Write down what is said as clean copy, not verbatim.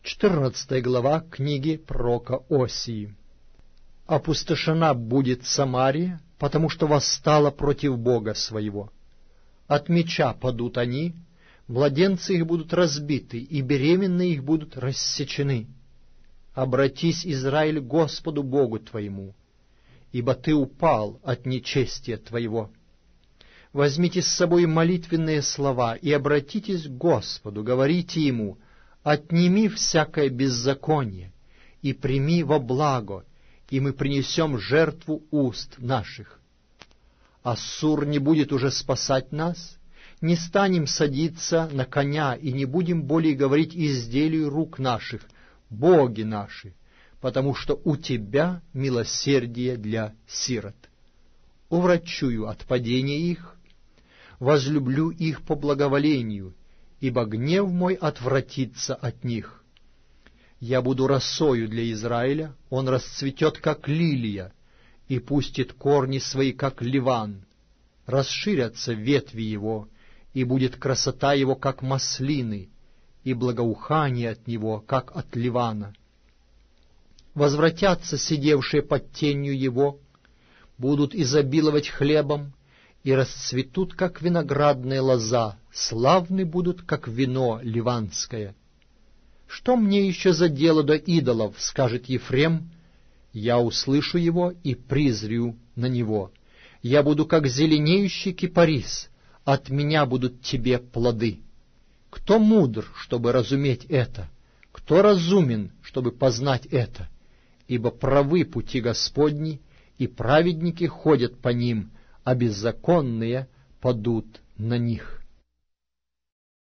14 глава книги пророка Осии. «Опустошена будет Самария, потому что восстала против Бога своего. От меча падут они, младенцы их будут разбиты, и беременные их будут рассечены. Обратись, Израиль, к Господу Богу твоему, ибо ты упал от нечестия твоего. Возьмите с собой молитвенные слова и обратитесь к Господу, говорите Ему: отними всякое беззаконие и прими во благо, и мы принесем жертву уст наших. Ассур не будет уже спасать нас, не станем садиться на коня и не будем более говорить изделию рук наших, боги наши, потому что у Тебя милосердие для сирот. Уврачую от падения их, возлюблю их по благоволению, ибо гнев мой отвратится от них. Я буду росою для Израиля, он расцветет, как лилия, и пустит корни свои, как ливан. Расширятся ветви его, и будет красота его, как маслины, и благоухание от него, как от ливана. Возвратятся сидевшие под тенью его, будут изобиловать хлебом, и расцветут, как виноградная лоза, славны будут, как вино ливанское. Что мне еще за дело до идолов, скажет Ефрем? Я услышу его и призрю на него. Я буду, как зеленеющий кипарис, от меня будут тебе плоды. Кто мудр, чтобы разуметь это? Кто разумен, чтобы познать это? Ибо правы пути Господни, и праведники ходят по ним, а беззаконные падут на них.